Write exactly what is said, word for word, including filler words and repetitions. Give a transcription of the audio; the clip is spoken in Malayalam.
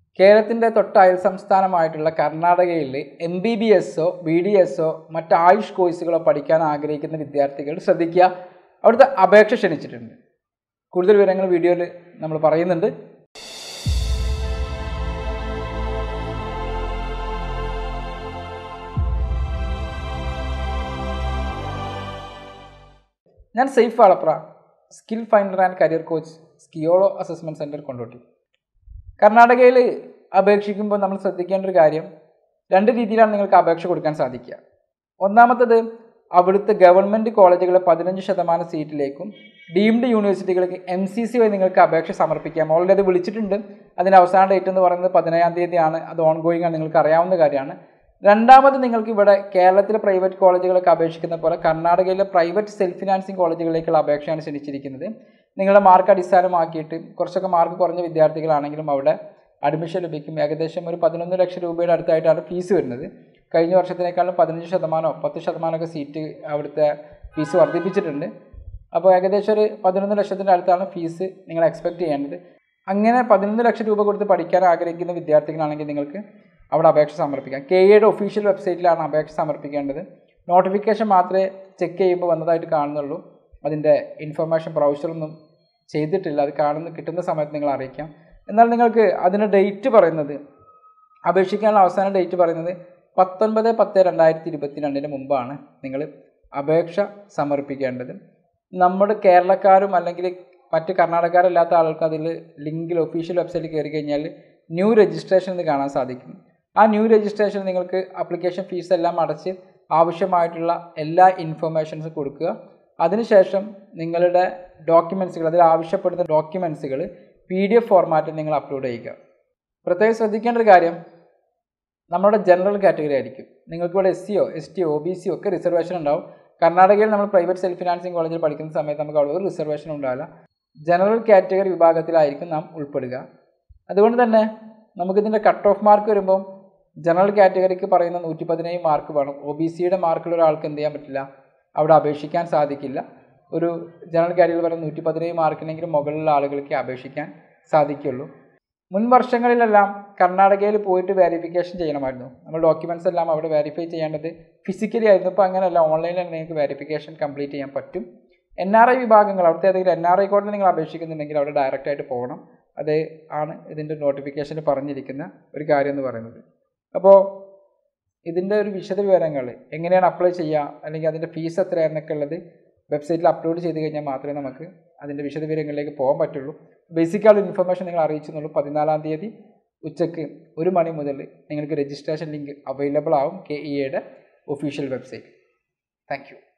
കേരളത്തിൻ്റെ തൊട്ട് അയൽ സംസ്ഥാനമായിട്ടുള്ള കർണാടകയിൽ എം ബി ബി എസോ ബി ഡി എസോ മറ്റ് ആയുഷ് കോഴ്സുകളോ പഠിക്കാൻ ആഗ്രഹിക്കുന്ന വിദ്യാർത്ഥികൾ ശ്രദ്ധിക്കുക, അവിടുത്തെ അപേക്ഷ ക്ഷണിച്ചിട്ടുണ്ട്. കൂടുതൽ വിവരങ്ങൾ വീഡിയോയിൽ നമ്മൾ പറയുന്നുണ്ട്. ഞാൻ Saif Valapra, skill finder and career coach, സ്കിയോളോ അസസ്മെൻറ്റ് സെൻറ്റർ, കൊണ്ടോട്ടി. കർണാടകയിൽ അപേക്ഷിക്കുമ്പോൾ നമ്മൾ ശ്രദ്ധിക്കേണ്ട ഒരു കാര്യം, രണ്ട് രീതിയിലാണ് നിങ്ങൾക്ക് അപേക്ഷ കൊടുക്കാൻ സാധിക്കുക. ഒന്നാമത്തത് അവിടുത്തെ ഗവൺമെൻറ് കോളേജുകളെ പതിനഞ്ച് ശതമാനം സീറ്റിലേക്കും ഡീംഡ് യൂണിവേഴ്സിറ്റികൾക്ക് എം സി സി വഴി നിങ്ങൾക്ക് അപേക്ഷ സമർപ്പിക്കാം. ഓൾറെഡി അത് വിളിച്ചിട്ടുണ്ട്. അതിൻ്റെ അവസാന ഡേറ്റ് എന്ന് പറയുന്നത് പതിനേഴാം തീയതിയാണ്. അത് ഓൺ ഗോയിങ് ആണ്, നിങ്ങൾക്ക് അറിയാവുന്ന കാര്യമാണ്. രണ്ടാമത് നിങ്ങൾക്ക് ഇവിടെ കേരളത്തിലെ പ്രൈവറ്റ് കോളേജുകളൊക്കെ അപേക്ഷിക്കുന്ന പോലെ കർണാടകയിലെ പ്രൈവറ്റ് സെൽഫ് ഫിനാൻസിങ് കോളേജുകളിലേക്കുള്ള അപേക്ഷയാണ് ക്ഷണിച്ചിരിക്കുന്നത്. നിങ്ങളുടെ മാർക്ക് അടിസ്ഥാനമാക്കിയിട്ട് കുറച്ചൊക്കെ മാർക്ക് കുറഞ്ഞ വിദ്യാർത്ഥികളാണെങ്കിലും അവിടെ അഡ്മിഷൻ ലഭിക്കും. ഏകദേശം ഒരു പതിനൊന്ന് ലക്ഷം രൂപയുടെ അടുത്തായിട്ടാണ് ഫീസ് വരുന്നത്. കഴിഞ്ഞ വർഷത്തിനേക്കാളും പതിനഞ്ച് ശതമാനമോ പത്ത് ശതമാനമൊക്കെ സീറ്റ് അവിടുത്തെ ഫീസ് വർദ്ധിപ്പിച്ചിട്ടുണ്ട്. അപ്പോൾ ഏകദേശം ഒരു പതിനൊന്ന് ലക്ഷത്തിൻ്റെ അടുത്താണ് ഫീസ് നിങ്ങൾ എക്സ്പെക്റ്റ് ചെയ്യേണ്ടത്. അങ്ങനെ പതിനൊന്ന് ലക്ഷം രൂപ കൊടുത്ത് പഠിക്കാൻ ആഗ്രഹിക്കുന്ന വിദ്യാർത്ഥികളാണെങ്കിൽ നിങ്ങൾക്ക് അവിടെ അപേക്ഷ സമർപ്പിക്കാം. കെ എയുടെ ഒഫീഷ്യൽ വെബ്സൈറ്റിലാണ് അപേക്ഷ സമർപ്പിക്കേണ്ടത്. നോട്ടിഫിക്കേഷൻ മാത്രമേ ചെക്ക് ചെയ്യുമ്പോൾ വന്നതായിട്ട് കാണുന്നുള്ളൂ. അതിൻ്റെ ഇൻഫർമേഷൻ ബ്രൗസറൊന്നും ചെയ്തിട്ടില്ല. അത് കാണുന്ന കിട്ടുന്ന സമയത്ത് നിങ്ങൾ അറിയിക്കാം. എന്നാൽ നിങ്ങൾക്ക് അതിൻ്റെ ഡേറ്റ് പറയുന്നത്, അപേക്ഷിക്കാനുള്ള അവസാന ഡേറ്റ് പറയുന്നത് പത്തൊൻപത് പത്ത് രണ്ടായിരത്തി ഇരുപത്തി രണ്ടിന് മുമ്പാണ് നിങ്ങൾ അപേക്ഷ സമർപ്പിക്കേണ്ടത്. നമ്മുടെ കേരളക്കാരും അല്ലെങ്കിൽ മറ്റ് കർണാടകക്കാരല്ലാത്ത ആളുകൾക്ക് അതിൽ ലിങ്കിൽ ഒഫീഷ്യൽ വെബ്സൈറ്റിൽ കയറി കഴിഞ്ഞാൽ ന്യൂ രജിസ്ട്രേഷൻ എന്ന് കാണാൻ സാധിക്കും. ആ ന്യൂ രജിസ്ട്രേഷൻ നിങ്ങൾക്ക് ആപ്ലിക്കേഷൻ ഫീസ് എല്ലാം അടച്ച് ആവശ്യമായിട്ടുള്ള എല്ലാ ഇൻഫർമേഷൻസും കൊടുക്കുക. അതിനുശേഷം നിങ്ങളുടെ ഡോക്യുമെൻറ്റ്സുകൾ, അതിൽ ആവശ്യപ്പെടുന്ന ഡോക്യുമെൻറ്റ്സുകൾ പി ഡി എഫ് ഫോർമാറ്റിൽ നിങ്ങൾ അപ്ലോഡ് ചെയ്യുക. പ്രത്യേകം ശ്രദ്ധിക്കേണ്ട ഒരു കാര്യം, നമ്മുടെ ജനറൽ കാറ്റഗറി ആയിരിക്കും. നിങ്ങൾക്കിവിടെ എസ് സിയോ എസ് ടിയോ ഒ ബി സിയോ ഒക്കെ റിസർവേഷൻ ഉണ്ടാവും. കർണാടകയിൽ നമ്മൾ പ്രൈവറ്റ് സെൽഫ് ഫിനാൻസിങ് കോളേജിൽ പഠിക്കുന്ന സമയത്ത് നമുക്ക് അവിടെ ഒരു റിസർവേഷൻ ഉണ്ടാവില്ല. ജനറൽ കാറ്റഗറി വിഭാഗത്തിലായിരിക്കും നാം ഉൾപ്പെടുക. അതുകൊണ്ട് തന്നെ നമുക്കിതിൻ്റെ കട്ട് ഓഫ് മാർക്ക് വരുമ്പം ജനറൽ കാറ്റഗറിക്ക് പറയുന്ന നൂറ്റി പതിനേഴ് മാർക്ക് വേണം. ഒ ബി സിയുടെ മാർക്കുള്ള ഒരാൾക്ക് എന്ത് ചെയ്യാൻ പറ്റില്ല, അവിടെ അപേക്ഷിക്കാൻ സാധിക്കില്ല. ഒരു ജനറൽ കാറ്റഗറി പറയുന്ന നൂറ്റി പതിനേഴ് മാർക്കിനെങ്കിലും മുകളിലുള്ള ആളുകൾക്ക് അപേക്ഷിക്കാൻ സാധിക്കുള്ളൂ. മുൻ വർഷങ്ങളിലെല്ലാം കർണാടകയിൽ പോയിട്ട് വെരിഫിക്കേഷൻ ചെയ്യണമായിരുന്നു. നമ്മൾ ഡോക്യുമെൻറ്റ്സ് എല്ലാം അവിടെ വെരിഫൈ ചെയ്യേണ്ടത് ഫിസിക്കലി ആയിരുന്നു. ഇപ്പോൾ അങ്ങനെയല്ല, ഓൺലൈനിൽ നിങ്ങൾക്ക് വെരിഫിക്കേഷൻ കംപ്ലീറ്റ് ചെയ്യാൻ പറ്റും. എൻ ആർ ഐ വിഭാഗങ്ങൾ, അവിടുത്തെ ഏതെങ്കിലും എൻ ആർ ഐ കോഡിൽ നിങ്ങൾ അപേക്ഷിക്കുന്നുണ്ടെങ്കിൽ അവിടെ ഡയറക്റ്റായിട്ട് പോകണം. അത് ആണ് ഇതിൻ്റെ നോട്ടിഫിക്കേഷനിൽ പറഞ്ഞിരിക്കുന്ന ഒരു കാര്യം എന്ന് പറയുന്നത്. അപ്പോൾ ഇതിൻ്റെ ഒരു വിശദ വിവരങ്ങൾ എങ്ങനെയാണ് അപ്ലൈ ചെയ്യുക, അല്ലെങ്കിൽ അതിൻ്റെ ഫീസ് എത്രയാണെന്നൊക്കെ ഉള്ളത് വെബ്സൈറ്റിൽ അപ്ലോഡ് ചെയ്ത് കഴിഞ്ഞാൽ മാത്രമേ നമുക്ക് അതിൻ്റെ വിശദ വിവരങ്ങളിലേക്ക് പോകാൻ പറ്റുള്ളൂ. ബേസിക്കായുള്ള ഇൻഫർമേഷൻ നിങ്ങൾ അറിയിച്ചെന്നുള്ളൂ. പതിനാലാം തീയതി ഉച്ചയ്ക്ക് ഒരു മണി മുതൽ നിങ്ങൾക്ക് രജിസ്ട്രേഷൻ ലിങ്ക് അവൈലബിൾ ആവും കെ ഇ എയുടെ ഒഫീഷ്യൽ വെബ്സൈറ്റ്. Thank U.